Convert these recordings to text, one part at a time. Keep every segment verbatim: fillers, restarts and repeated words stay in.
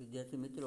વિદ્યાર્થી મિત્રો,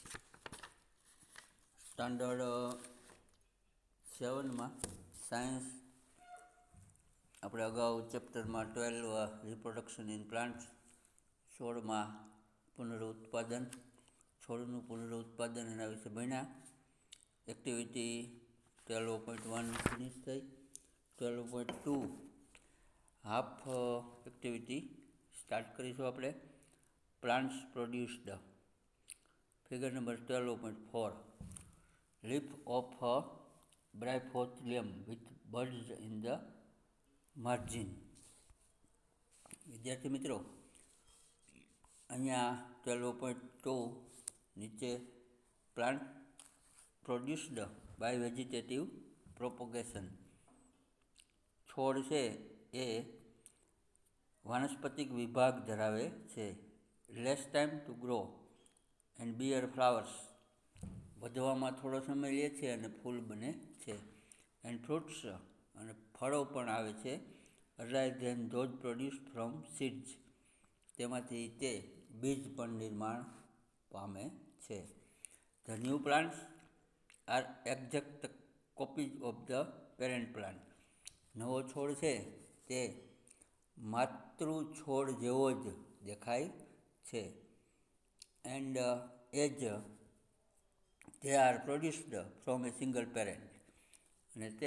standard સેવનમાં science આપણે અગાઉ ચેપ્ટરમાં ટ્વેલ્વ રિપ્રોડક્શન ઇન પ્લાન્ટ્સ, છોડમાં પુનરુત્પાદન, છોડનું પુનરુત્પાદન એના વિશે ભણ્યા. Activity twelve point one finish થઈ. Twelve point two half activity start કરીશું આપણે. Plants produced. Figure number twelve point four. Leaf of bryophyllum with buds in the margin. વિદ્યાર્થી મિત્રો, અહીંયા ટ્વેલ્વ પોઈન્ટ ટુ નીચે plant produced by vegetative propagation. છોડ છે એ વાનસ્પતિક વિભાગ ધરાવે છે. Less time to grow and beer flowers. વધવામાં થોડો સમય લે છે અને ફૂલ બને છે. એન્ડ ફ્રૂટ્સ, અને ફળો પણ આવે છે. Arise than those produced from seeds. તેમાંથી તે બીજ પણ નિર્માણ પામે છે. The new plants are exact copies of the parent plant. નવો છોડ છે તે માતૃ છોડ જેવો જ દેખાય છે. And as they are produced from a single parent. અને તે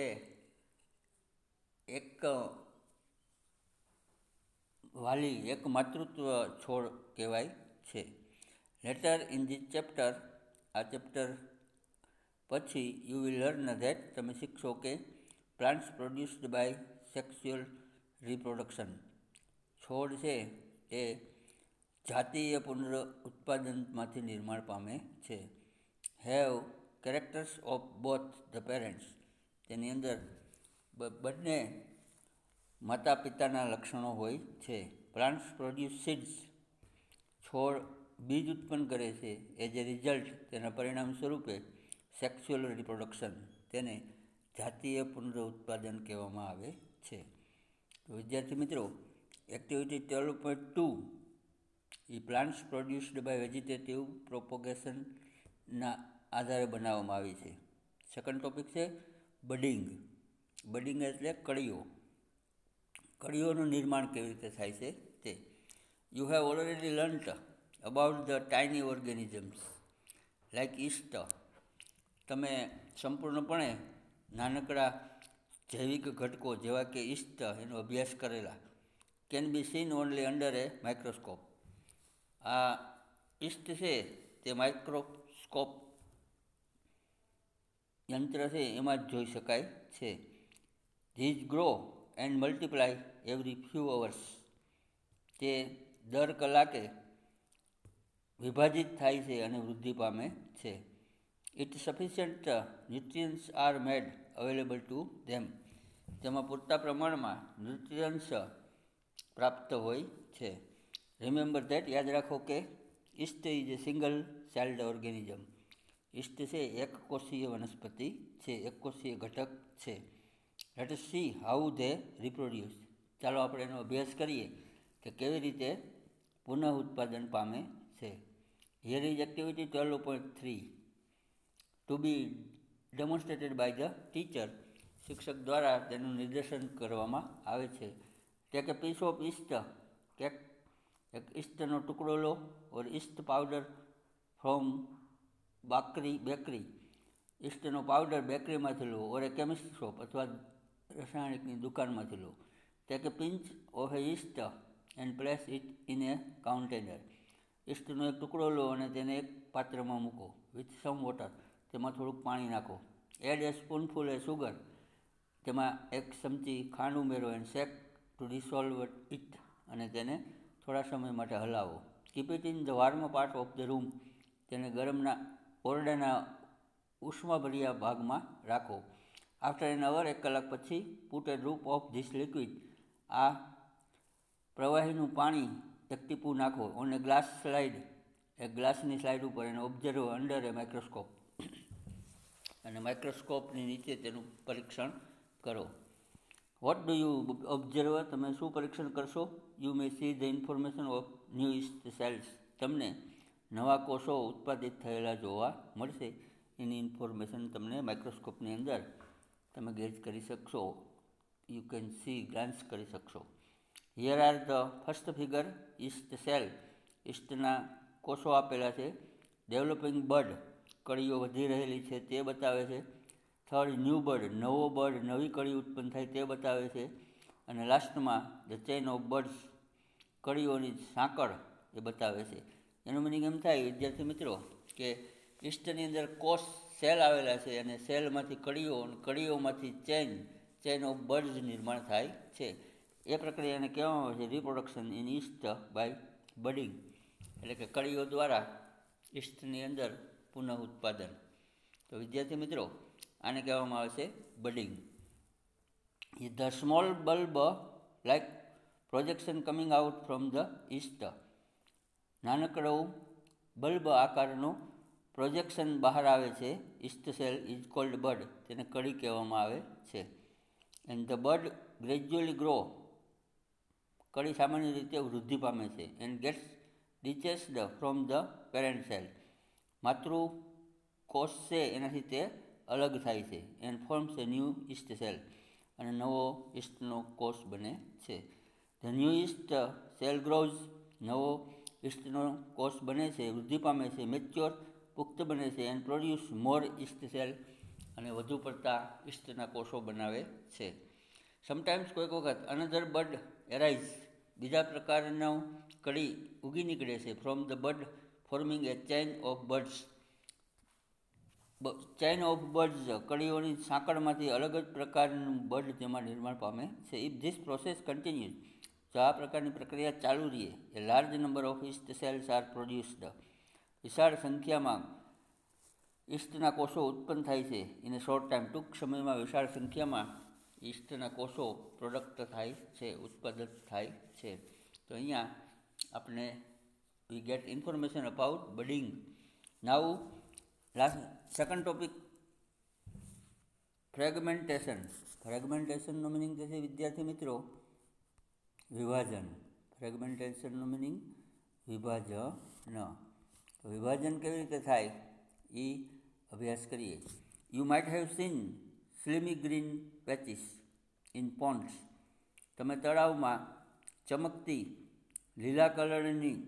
એક વાલી એક માતૃત્વ છોડ કહેવાય છે. લેટર ઇન ધીસ ચેપ્ટર, આ ચેપ્ટર પછી યુ વિલ લર્ન ધેટ, તમે શીખશો કે plants produced by sexual reproduction. છોડ છે એ જાતીય પુનર ઉત્પાદનમાંથી નિર્માણ પામે છે. Have characters of both the parents. તેની અંદર બંને માતા પિતાના લક્ષણો હોય છે. Plants produce seeds. છોડ બીજ ઉત્પન્ન કરે છે. એઝ એ રિઝલ્ટ, તેના પરિણામ સ્વરૂપે સેક્સ્યુઅલ રિપ્રોડક્શન, તેને જાતીય પુનરુત્પાદન કહેવામાં આવે છે. તો વિદ્યાર્થી મિત્રો, activity twelve point two a plants produced by vegetative પ્રોપોગેશનના આધારે બનાવવામાં આવી છે. સેકન્ડ ટોપિક છે બડિંગ. બડિંગ એટલે કળીઓ. કળીઓનું નિર્માણ કેવી રીતે થાય છે તે. You have already learnt about the tiny organisms like yeast. તમે સંપૂર્ણપણે નાનકડા જૈવિક ઘટકો જેવા કે ઈસ્ટ એનો અભ્યાસ કરેલા. Can be seen only under a microscope. આ ઈસ્ટ છે તે માઇક્રોસ્કોપ યંત્ર છે એમાં જ જોઈ શકાય છે. These grow and multiply every few hours. તે દર કલાકે વિભાજિત થાય છે અને વૃદ્ધિ પામે છે. It sufficient nutrients are made available to them. તેમાં પૂરતા પ્રમાણમાં ન્યુટ્રિયન્સ પ્રાપ્ત હોય છે. રિમેમ્બર ધેટ, યાદ રાખો કે yeast is a single celled organism. Yeast છે એક કોષીય વનસ્પતિ છે, એક કોષીય ઘટક છે. Let us see how they reproduce. ચાલો આપણે એનો અભ્યાસ કરીએ કે કેવી રીતે પુનઃ ઉત્પાદન પામે છે. Here is activity twelve point three to be demonstrated by the teacher. શિક્ષક દ્વારા તેનું નિર્દેશન કરવામાં આવે છે. Take a piece of yeast. Cake એક ઈસ્ટનો ટુકડો લો. Or yeast powder from bakery bakery. ઈસ્ટનો પાવડર બેકરીમાંથી લો. ઓર એ કેમિસ્ટ શોપ અથવા રસાયણિકની દુકાનમાંથી લો. Take a pinch of a yeast and place it in a container. ઈસ્ટનો એક ટુકડો લો અને તેને એક પાત્રમાં મૂકો. With some water. તેમાં થોડુંક પાણી નાખો. Add a spoonful a sugar. તેમાં એક ચમચી ખાંડ ઉમેરો. And shake to dissolve it. અને તેને થોડા સમય માટે હલાવો. Keep it in the warm part of the room. તેને ગરમના ઓરડાના ઉષ્માભર્યા ભાગમાં રાખો. આફ્ટર એન અવર, એક કલાક પછી, put a drop of this liquid. આ પ્રવાહીનું પાણી એક ટીપું નાખો. On a glass slide. એક ગ્લાસની સ્લાઇડ ઉપર. એને ઓબ્ઝર્વ અંડર એ માઇક્રોસ્કોપ. અને માઇક્રોસ્કોપની નીચે તેનું પરીક્ષણ કરો. What do you observe. તમે શું પરીક્ષણ કરશો? You may see the information of new yeast cells. તમને નવા કોષો ઉત્પાદિત થયેલા જોવા મળશે. એની ઇન્ફોર્મેશન તમને માઇક્રોસ્કોપની અંદર તમે ગેજ કરી શકશો. યુ કેન સી ગ્લાન્સ કરી શકશો. Here are the first figure yeast cell. ઈસ્ટના કોષો આપેલા છે. ડેવલપિંગ બર્ડ, કળીઓ વધી રહેલી છે તે બતાવે છે. થર્ડ ન્યૂ બર્ડ, નવો બર્ડ, નવી કળી ઉત્પન્ન થાય તે બતાવે છે. અને લાસ્ટમાં ધ ચેઇન ઓફ બર્ડ્સ, કળીઓની સાંકળ એ બતાવે છે. એનો મિનિંગ એમ થાય વિદ્યાર્થી મિત્રો કે ઈસ્ટની અંદર કોષ સેલ આવેલા છે અને સેલમાંથી કળીઓ અને કળીઓમાંથી ચેઇન ચેઇન ઓફ બર્ડ્સ નિર્માણ થાય છે. એ પ્રક્રિયાને કહેવામાં આવે છે reproduction in yeast by budding, એટલે કે કળીઓ દ્વારા ઈસ્ટની અંદર પુનઃ ઉત્પાદન. તો વિદ્યાર્થી મિત્રો આને કહેવામાં આવે છે budding. The small bulb like projection coming out from the yeast. નાનકડું બલ્બ આકારનું પ્રોજેક્શન બહાર આવે છે yeast cell is called bud, તેને કળી કહેવામાં આવે છે. And the bud gradually grow, કળી સામાન્ય રીતે વૃદ્ધિ પામે છે. And gets detached from the parent cell, માતૃ કોષ છે એનાથી તે અલગ થાય છે. And forms a new yeast cell, અને નવો ઈસ્ટનો કોષ બને છે. The new yeast cell grows, નવો ઈસ્ટનો કોષ બને છે, વૃદ્ધિ પામે છે. મેચ્યોર, પુખ્ત બને છે. And produce more yeast cell, અને વધુ પડતા ઈસ્ટના કોષો બનાવે છે. સમટાઇમ્સ કોઈક વખત અનધર બડ એરાઇઝ, બીજા પ્રકારનો કળી ઉગી નીકળે છે. From the bud forming a chain of buds, chain of buds, કળીઓની સાંકળમાંથી અલગ જ પ્રકારનું બર્ડ તેમાં નિર્માણ પામે છે. ઇફ ધીસ પ્રોસેસ કન્ટિન્યુઝ, જો આ પ્રકારની પ્રક્રિયા ચાલુ રહીએ, a large number of yeast cells are produced, વિશાળ સંખ્યામાં ઈસ્ટના કોષો ઉત્પન્ન થાય છે. ઇન શોર્ટ ટાઈમ, ટૂંક સમયમાં વિશાળ સંખ્યામાં ઈસ્ટના કોષો પ્રોડક્ટ થાય છે, ઉત્પાદિત થાય છે. તો અહીંયા આપણે we get information about budding. Now last second topic, fragmentation. ફ્રેગમેન્ટેશનનો મિનિંગ થશે વિદ્યાર્થી મિત્રો વિભાજન. ફ્રેગમેન્ટેશનનો મિનિંગ વિભાજન. તો વિભાજન કેવી રીતે થાય એ અભ્યાસ કરીએ. You might have seen slimy green patches in ponds. તમે તળાવમાં ચમકતી લીલા કલરની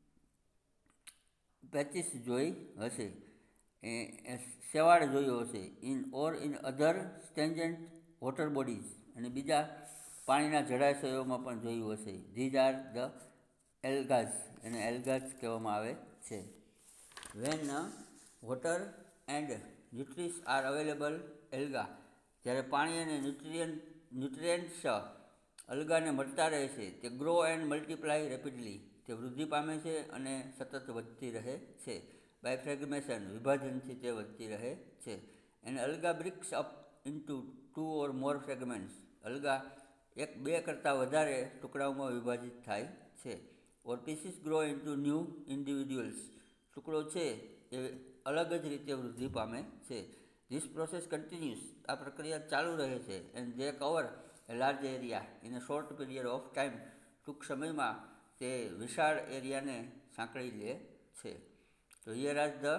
પેચીસ જોઈ હશે, એ શેવાળ જોયો હશે. In or in other stagnant water bodies, અને બીજા પાણીના જળાશયોમાં પણ જોયું હશે. ધીઝ આર ધ એલ્ગાઝ, એને એલ્ગાઝ કહેવામાં આવે છે. When water and nutrients are available alga, જ્યારે પાણી અને ન્યુટ્રિયન ન્યુટ્રિયન્ટ્સ અલ્ગાને મળતા રહે છે, તે ગ્રો એન્ડ મલ્ટીપ્લાય રેપિડલી, તે વૃદ્ધિ પામે છે અને સતત વધતી રહે છે. બાય ફ્રેગમેશન, વિભાજનથી તે વધતી રહે છે. And alga breaks up into two or more fragments, alga એક બે કરતાં વધારે ટુકડાઓમાં વિભાજિત થાય છે. Or pieces grow into new individuals, ટુકડો છે એ અલગ જ રીતે વૃદ્ધિ પામે છે. ધીસ પ્રોસેસ કન્ટિન્યુઅસ, આ પ્રક્રિયા ચાલુ રહે છે. And they cover a large area in a short period of time, ટૂંક સમયમાં તે વિશાળ એરિયાને સાંકળી લે છે. તો here are the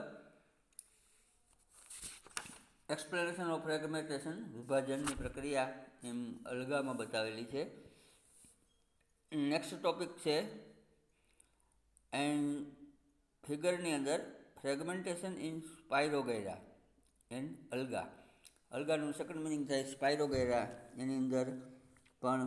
explanation of fragmentation, વિભાજનની પ્રક્રિયા એમ અલગામાં બતાવેલી છે. નેક્સ્ટ ટોપિક છે એન્ડ ફિગરની અંદર fragmentation in spirogyra and alga. અલ્ગાનું સેકન્ડ મિનિંગ થાય સ્પાયરોગેરા, એની અંદર પણ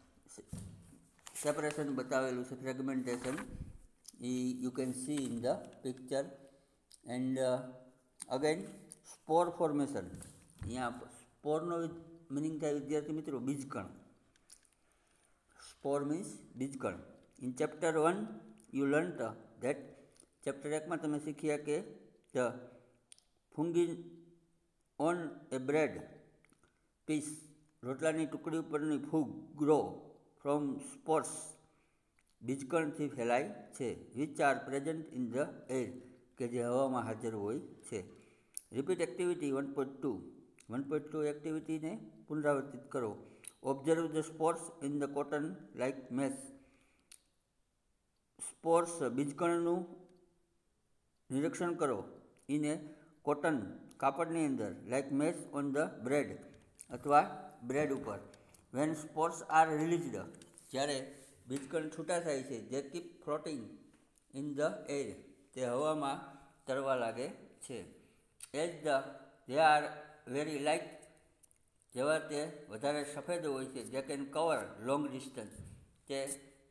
સેપરેશન બતાવેલું છે. ફ્રેગમેન્ટેશન એ you can see in the picture. And again સ્પોર formation, અહીંયા સ્પોરનો મિનિંગ થાય વિદ્યાર્થી મિત્રો બીજકણ. સ્પોર મીન્સ બીજકણ. In chapter one you learn that, chapter એકમાં તમે શીખ્યા કે the fungi on a bread piece, રોટલાની ટુકડી ઉપરની ફૂગ ગ્રો ફ્રોમ સ્પોર્સ, બીજકણથી ફેલાય છે. Which are present in the air, કે જે હવામાં હાજર હોય છે. Repeat activity one point two. One point two એક્ટિવિટીને પુનરાવર્તિત કરો. Observe the spores in the cotton like mess. સ્પોર્સ બીજકણનું નિરીક્ષણ કરો ઇન એ કોટન કાપડની અંદર like mesh on the bread અથવા બ્રેડ ઉપર. વેન સ્પોર્સ આર રિલીઝડ, જ્યારે બીજકણ છૂટા થાય છે, જે keep floating in the air, તે હવામાં તરવા લાગે છે. As the they are very light, જેવા તે વધારે સફેદ હોય છે, જે કેન કવર લોંગ ડિસ્ટન્સ, તે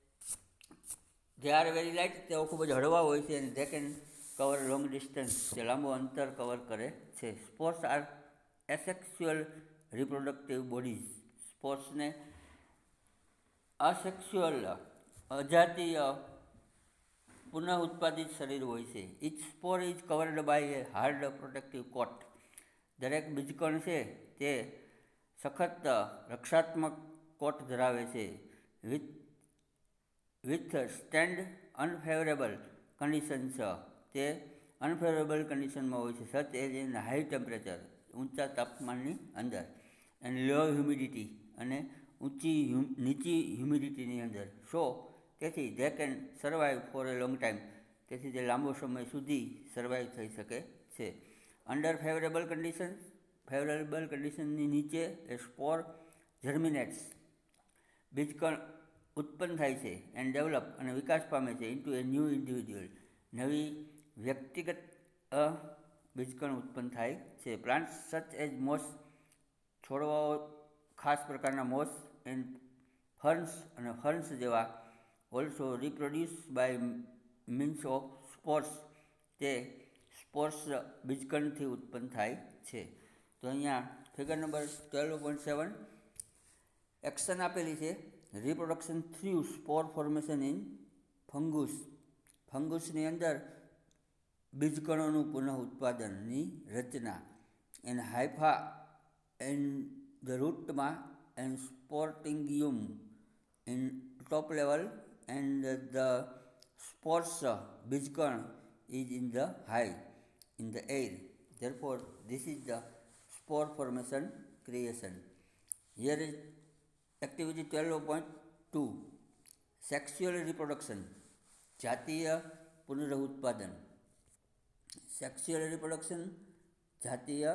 દે આર વેરી લાઇટ, તેઓ ખૂબ જ હળવા હોય છે અને they can cover long distance, તે લાંબો અંતર કવર કરે છે. Spores are asexual reproductive bodies, સ્પોર્સને અસેક્સ્યુઅલ અજાતીય પુનઃ ઉત્પાદિત શરીર હોય છે. Each spore is covered by a hard protective coat, દરેક બીજકણ છે તે સખત રક્ષાત્મક કોટ ધરાવે છે. With withstand unfavourable conditions, તે અનફેવરેબલ કન્ડિશનમાં હોય છે, such as in high temperature, ઊંચા તાપમાનની અંદર, એન્ડ લો હ્યુમિડિટી, અને ઊંચી નીચી હ્યુમિડિટીની અંદર. સો તેથી they can survive for a long time, તેથી તે લાંબો સમય સુધી સર્વાઈવ થઈ શકે છે. અંડર ફેવરેબલ કન્ડિશન્સ, ફેવરેબલ કન્ડિશનની નીચે એ સ્પોર જર્મિનેટ્સ, બીજકણ ઉત્પન્ન થાય છે, એન્ડ ડેવલપ, અને વિકાસ પામે છે, ઇન્ટુ એ ન્યૂ ઇન્ડિવિજ્યુઅલ, નવી વ્યક્તિગત બીજકણ ઉત્પન્ન થાય છે. પ્લાન્ટ્સ સચ એઝ મોસ, છોડવાઓ ખાસ પ્રકારના મોસ, એન્ડ ફર્ન્સ, અને ફર્ન્સ જેવા, also reproduce by means of spores, તે સ્પોર્સ બીજકણથી ઉત્પન્ન થાય છે. તો અહીંયા figure number twelve point seven action આપેલી છે. Reproduction through spore formation in fungus, ફંગુસની અંદર બીજકણોનું પુનઃ ઉત્પાદનની રચના. એન્ડ હાઇફા એન્ડ ધ રૂટમાં, and sporangium in top level, and the spores બીજકણ is in the high, in the air. Therefore, this is the spore formation creation. Here is activity twelve point two. Sexual reproduction. જાતીય પુનરુત્પાદન. Sexual reproduction, જાતીય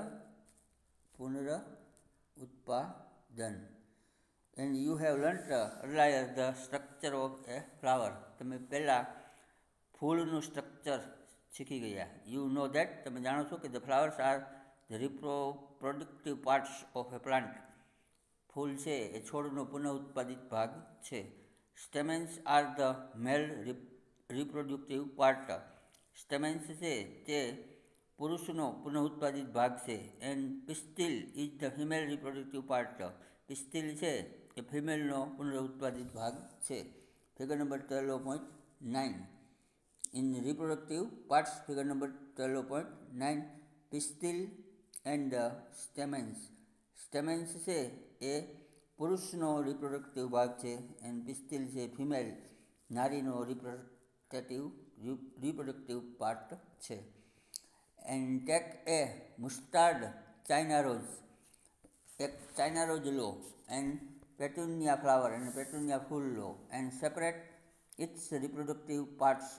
પુનરુત્પાદન. And you have learnt uh, earlier the structure of a flower. તમે પહેલાં ફૂલનું structure શીખી ગયા. You know that, તમે જાણો છો કે the flowers are the reproductive parts of a plant. ફૂલ છે એ છોડનો પુનઃ ઉત્પાદિત ભાગ છે. Stamens are the male reproductive part. Stamens છે તે પુરુષનો પુનઃ ઉત્પાદિત ભાગ છે. And pistil is the female reproductive part. Pistil છે એ ફિમેલનો પુનઃઉત્પાદિત ભાગ છે. Figure number twelve point nine. In reproductive parts, figure number twelve point nine, pistil and uh, stamens. Stamens છે એ પુરુષનો રિપ્રોડક્ટિવ ભાગ છે, એન્ડ પિસ્ટિલ છે ફિમેલ નારીનો રિપ્રોડક્ટિવ રિપ્રોડક્ટિવ પાર્ટ છે. And take a mustard china rose, એક china rose લો, and petunia flower, અને petunia ફૂલ લો, and separate its reproductive parts,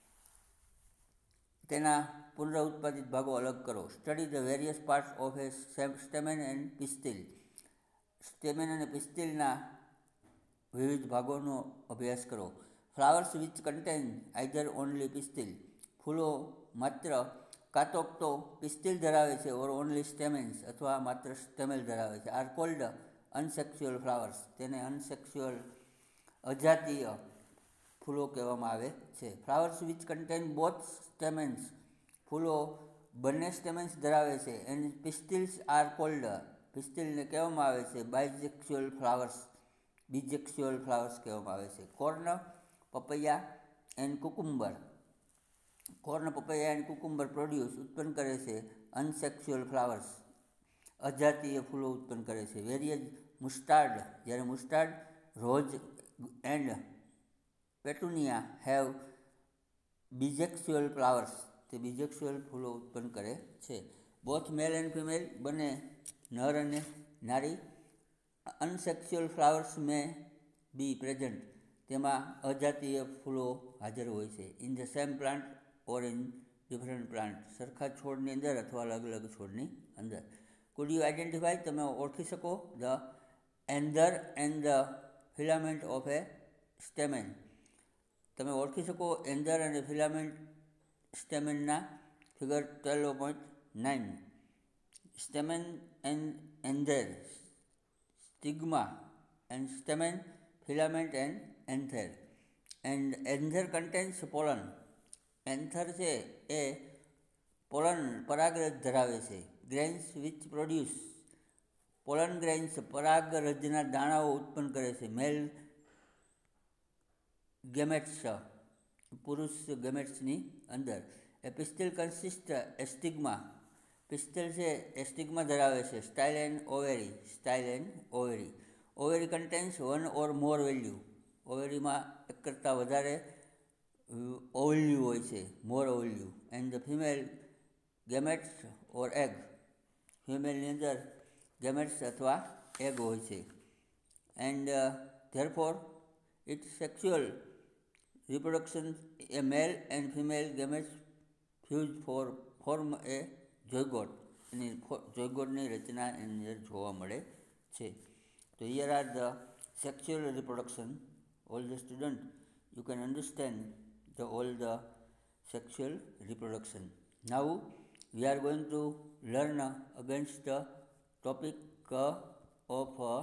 તેના પુનરુત્પાદિત ભાગો અલગ કરો. Study the various parts of a stamen and pistil. Stamen અને પિસ્ટિલના વિવિધ ભાગોનો અભ્યાસ કરો. Flowers which contain either only pistil. ફૂલો માત્ર કાં તો તો પિસ્ટિલ ધરાવે છે, ઓર ઓનલી સ્ટેમેન્સ, અથવા માત્ર સ્ટેમેલ ધરાવે છે, આર કોલ્ડ અનસેક્સ્યુઅલ ફ્લાવર્સ. તેને અનસેક્સ્યુઅલ અજાતીય ફૂલો કહેવામાં આવે છે. Flowers which contain both stamens. ફૂલો બંને સ્ટેમેન્સ ધરાવે છે, એન્ડ પિસ્ટિલ્સ આર કોલ્ડ. પિસ્ટિલને કહેવામાં આવે છે બાયસેક્સ્યુઅલ ફ્લાવર્સ. બીજેક્સ્યુઅલ ફ્લાવર્સ કહેવામાં આવે છે. Corn, papaya and cucumber. Corn, papaya and cucumber produce ઉત્પન્ન કરે છે અનસેક્સ્યુઅલ ફ્લાવર્સ, અજાતીય ફૂલો ઉત્પન્ન કરે છે. વેરિયસ મુસ્ટાર્ડ, જ્યારે mustard, rose and petunia have bisexual flowers, તે બીજેક્સ્યુઅલ ફૂલો ઉત્પન્ન કરે છે. બોથ મેલ એન્ડ ફિમેલ, બંને નર અને નારી. અનસેક્સ્યુઅલ ફ્લાવર્સ મે બી પ્રેઝન્ટ, તેમાં અજાતીય ફૂલો હાજર હોય છે. In the same plant or in different plant. સરખા છોડની અંદર અથવા અલગ અલગ છોડની અંદર. Could you identify, તમે ઓળખી શકો, the anther and the filament of a stamen? તમે ઓળખી શકો એન્ધર અને ફિલામેન્ટ સ્ટેમેનના? Figure twelve point nine. Stamen and anther, stigma and stamen, filament and anther. And anther contains pollen. Anther છે એ પોલન પરાગરજ ધરાવે છે. Grains which produce pollen grains, પરાગરજના દાણાઓ ઉત્પન્ન કરે છે. મેલ ગેમેટ્સ, પુરુષ ગેમેટ્સની અંદર. એ પિસ્ટિલ કન્સિસ્ટ એસ્ટિગ્મા, પિસ્ટિલ છે એ સ્ટિગ્મા ધરાવે છે. Style and ovary, style and ovary. Ovary contains one or more ovule, ઓવેરીમાં એક કરતાં વધારે ઓવલ્યુ હોય છે, more ovule. And the female gametes or egg, ફિમેલની અંદર ગેમેટ્સ અથવા એગ હોય છે. And therefore its sexual reproduction, a male and female gametes fuse for form a zygote. એની zygoteની રચના એની અંદર જોવા મળે છે. તો here are the sexual reproduction. All the student, you can understand the all the sexual reproduction. Now we are going to learn against the topic uh, of uh,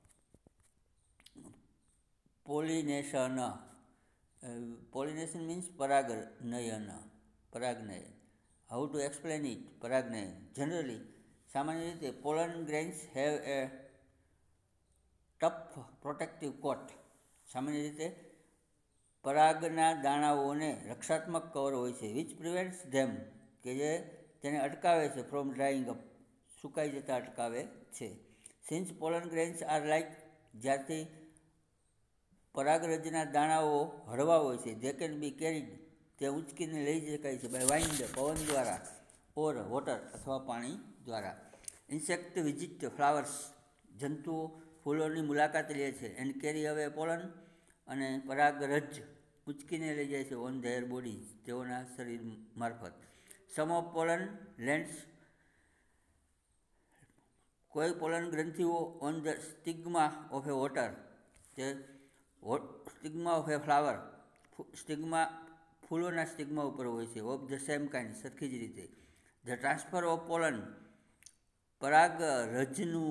pollination. Uh, pollination means paragnayan. Paragnayan. How to explain it? Paragnayan. Generally, સામાન્ય રીતે pollen grains have a tough protective coat. સામાન્ય રીતે પરાગના દાણાઓને રક્ષાત્મક cover હોય છે. which prevents them, કે જે તેને અટકાવે છે, from drying up, સુકાઈ જતા અટકાવે છે. since pollen grains are like, જ્યારથી પરાગરજના દાણાઓ હળવા હોય છે, they can be carried, તે ઉંચકીને લઈ શકાય છે, by wind, પવન દ્વારા, or water, અથવા પાણી દ્વારા. ઇન્સેક્ટ વિઝિટ ફ્લાવર્સ, જંતુઓ ફૂલોની મુલાકાત લે છે. એન્ડ કેરી અવે પોલન, અને પરાગરજ ઉંચકીને લઈ જાય છે, ઓન ધેર બોડી, તેઓના શરીર મારફત. સમ ઓફ પોલન લેન્ડ્સ, કોઈ પોલન ગ્રંથિઓ on the stigma of a water, તે stigma of a flower, stigma ફૂલોના સ્ટિગ્મા ઉપર હોય છે. ઓફ ધ સેમ કાઇન્ડ, સરખી જ રીતે. ધ ટ્રાન્સફર ઓફ પોલન, પરાગ રજનું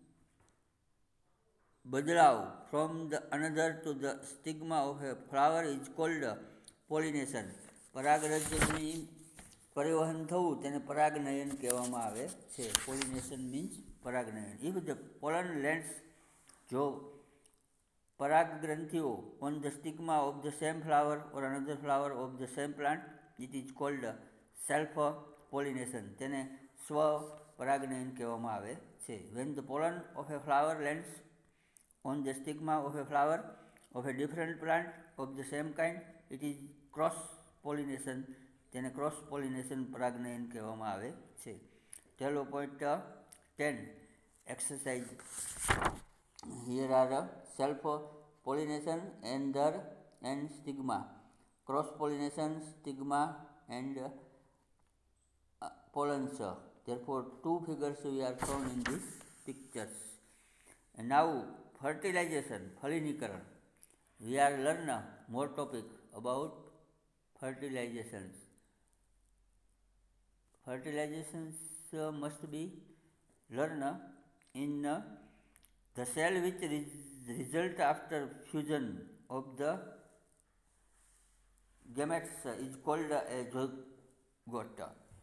બદલાવ, from the another to the stigma of a flower is called pollination. પરાગરજની પરિવહન થવું તેને પરાગનયન કહેવામાં આવે છે. પોલિનેશન મીન્સ પરાગનયન. ઇફ ધ પોલન લેન્ડ્સ, જો પરાગ ગ્રંથિઓ on the stigma of the same flower or another flower of the same plant, it is called self pollination, તેને સ્વ પરાગનયન કહેવામાં આવે છે. When the pollen of a flower lands on the stigma of a flower of a different plant of the same kind, it is cross pollination, તેને cross pollination પરાગનયન કહેવામાં આવે છે. ચલો point ten, exercise. Here are self-pollination, anther and stigma. Cross-pollination, stigma and uh, pollens. Therefore, two figures we are shown in these pictures. And now, fertilization, फलिनीकरण. We are learn more topic about fertilizations. Fertilizations uh, must be learned in uh, the cell which re- result after fusion of the gametes is called a zygote.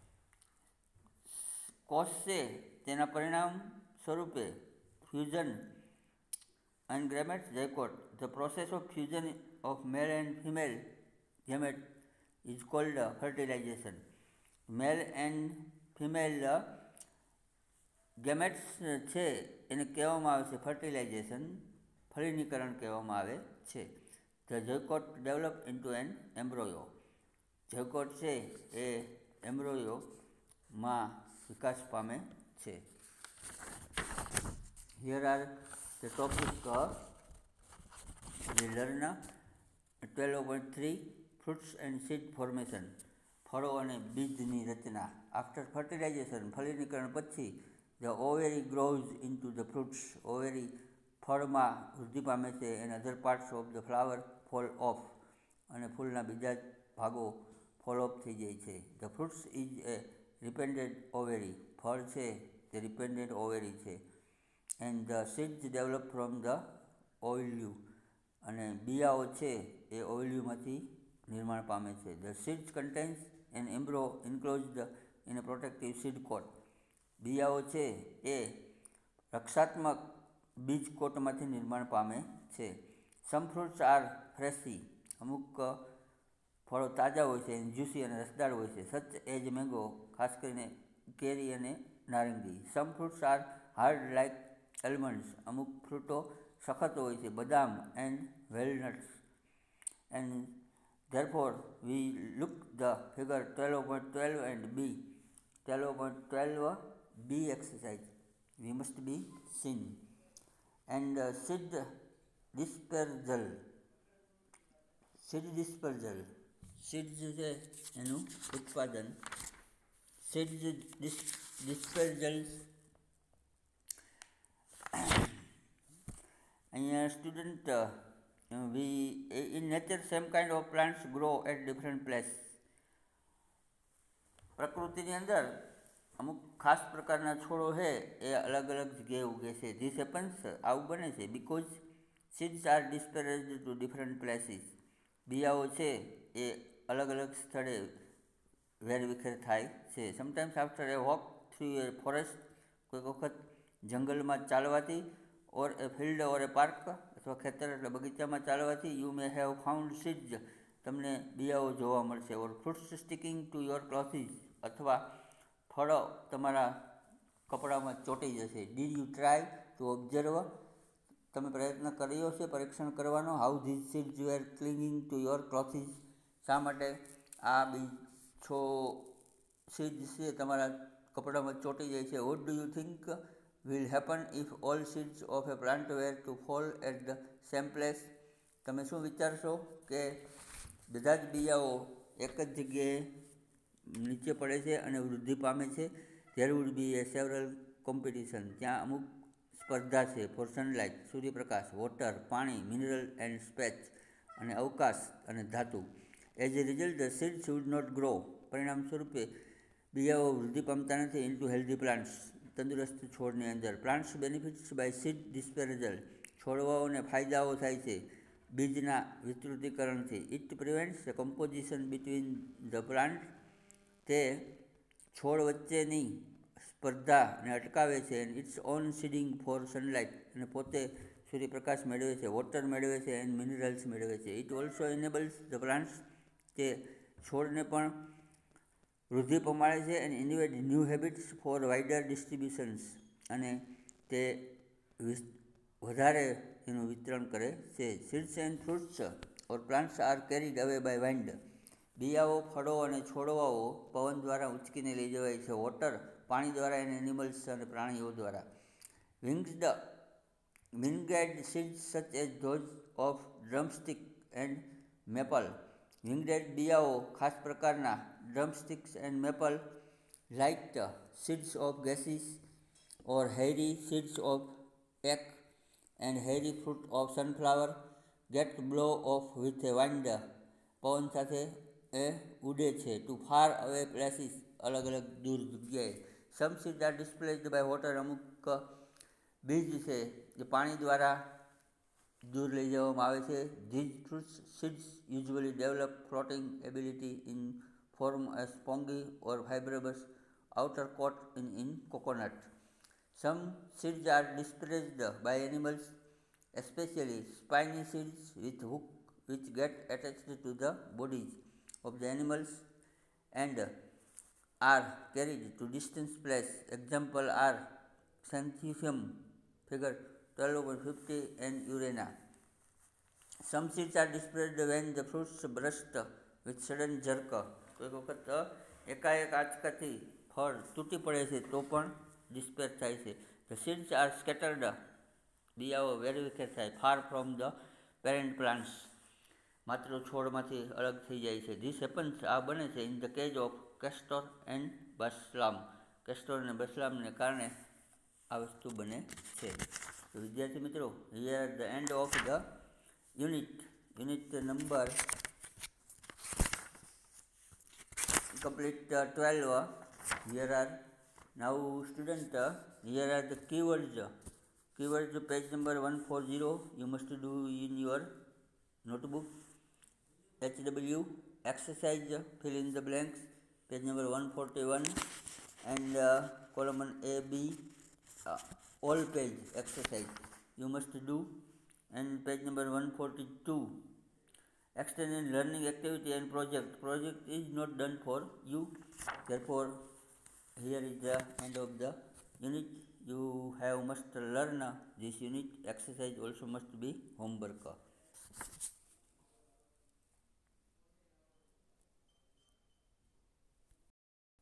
કોષ છે તેના પરિણામ સ્વરૂપે fusion and gametes zygote. The process of fusion of male and female gamete is called uh, fertilization. Male and female uh, gametes છે એને કહેવામાં આવે છે ફર્ટિલાઇઝેશન, ફલિનીકરણ કહેવામાં આવે છે. The zygote develop into an embryo. Zygote છે એ એમ્બ્રોયોમાં વિકાસ પામે છે. Here are the topic we learn twelve point three, fruits and seed formation. ફળો અને બીજની રચના. આફ્ટર ફર્ટિલાઇઝેશન, ફલિનીકરણ પછી, the ovary grows into the fruits. Ovary ફળમાં વૃદ્ધિ પામે છે, and other parts of the flower fall off, અને ફૂલના બીજા જ ભાગો ફોલ ઓફ થઈ જાય છે. The fruits is a ripened ovary. ફળ છે તે રિપેન્ડન્ટ ઓવેરી છે. And the seeds develop from the ovule, અને બિયાઓ છે એ ઓઇલ્યુમાંથી નિર્માણ પામે છે. The seeds contains an embryo enclosed in a protective seed coat. બિયાઓ છે એ રક્ષાત્મક બીજકોટમાંથી નિર્માણ પામે છે. Some fruits are fleshy. અમુક ફળો તાજા હોય છે, જ્યુસી અને રસદાર હોય છે. સચ એજ મેંગો, ખાસ કરીને કેરી અને નારંગી. Some fruits are hard like almonds. અમુક ફ્રૂટો સખત હોય છે, બદામ and walnuts. And therefore we look the figure twelve point twelve and B twelve point twelve B exercise. We must be seen. And seed dispersal. Seed dispersal. Seed છે એનું ઉત્પાદન. Seed dispersal. અહીંયા student, we in nature same kind of plants grow at different place. પ્રકૃતિની અંદર અમુક ખાસ પ્રકારના છોડો છે એ અલગ અલગ જગ્યાએ ઉગે છે. ધીસ હેપન્સ, આવું બને છે, because seeds are dispersed to different places. બિયાઓ છે એ અલગ અલગ સ્થળે વેરવિખેર થાય છે. Sometimes after a walk through a forest. કોઈક વખત જંગલમાં ચાલવાથી, ઓર એ ફિલ્ડ ઓર એ પાર્ક, અથવા ખેતર એટલે બગીચામાં ચાલવાથી, you may have found seeds. તમને બિયાઓ જોવા મળશે. Or fruits sticking to your clothes. અથવા ફળો તમારા કપડામાં ચોંટી જશે. Did you try to observe. તમે પ્રયત્ન કર્યો છે પરીક્ષણ કરવાનો. How this seeds were clinging to your clothes. શા માટે આ બીજ છો સીડ્સ છે તમારા કપડામાં ચોંટી જાય છે. What do you think will happen if all seeds of a plant were to fall at the same place. તમે શું વિચારશો કે બધા જ બિયાઓ એક જ જગ્યાએ નીચે પડે છે અને વૃદ્ધિ પામે છે. There would be a several competition. ત્યાં અમુક સ્પર્ધા છે. ફોર સનલાઇટ, સૂર્યપ્રકાશ, વોટર, પાણી, મિનરલ એન્ડ સ્પેસ, અને અવકાશ અને ધાતુ. As a result the seeds would not grow. પરિણામ સ્વરૂપે બિયાઓ વૃદ્ધિ પામતા નથી ઇન્ટુ હેલ્ધી પ્લાન્ટ્સ. તંદુરસ્ત છોડની અંદર. Plants benefits by seed dispersal. છોડવાઓને ફાયદાઓ થાય છે બીજના વિસ્તૃતિકરણથી. It prevents the composition between the plant. તે છોડ વચ્ચેની સ્પર્ધાને અટકાવે છે. And its on seeding for sunlight. અને પોતે સૂર્યપ્રકાશ મેળવે છે, વોટર મેળવે છે, એન્ડ મિનરલ્સ મેળવે છે. It also enables the plants. તે છોડને પણ વૃદ્ધિ પમાડે છે. And invade new habitats for wider distributions. અને તે વધારે એનું વિતરણ કરે છે. Seeds and fruits or plants are carried away by wind. બિયાઓ, ફળો અને છોડવાઓ પવન દ્વારા ઉંચકીને લઈ જવાય છે. વોટર, પાણી દ્વારા, અને એનિમલ્સ અને પ્રાણીઓ દ્વારા. Winged winged seeds such as those of drumstick and maple. Winged બિયાઓ ખાસ પ્રકારના drumsticks and maple, light seeds of grasses or hairy seeds of એક and hairy fruit of sunflower get blow off with a wind. પવન સાથે એ ઉડે છે two far away places. અલગ અલગ દૂર જગ્યાએ. Some seeds are displaced by water. અમુક બીજ છે જે પાણી દ્વારા દૂર લઈ જવામાં આવે છે. These fruits seeds usually develop floating ability in form a spongy or fibrous outer coat in in coconut. Some seeds are displaced by animals, especially spiny seeds with hook which get attached to the bodies of the animals and are carried to distant places. Example are Xanthium, figure twelve point fifty, and Urena. Some seeds are dispersed when the fruits burst with sudden jerk. કોઈ વખત એકાએક આંચકાથી ફળ તૂટી પડે છે તો પણ despair થાય છે. The seeds are scattered. બિયાઓ વેરવિખેર થાય. Far from the parent plants. માત્ર છોડમાંથી અલગ થઈ જાય છે. ધીસ હેપન્સ આ બને છે in the case of castor and balsam. Castor અને બસલામને કારણે આ વસ્તુ બને છે. તો વિદ્યાર્થી મિત્રો, here the end of the unit unit number complete uh, twelve. Here are now student, uh, here are the keywords. Keywords page number one forty. You must do in your notebook. H W exercise, fill in the blanks, page number one forty-one, and uh, column A B, uh, all page exercise you must do, and page number one forty-two, extended learning activity and project. Project is not done for you, therefore here is the end of the unit. You have must learn uh, this unit. Exercise also must be homework.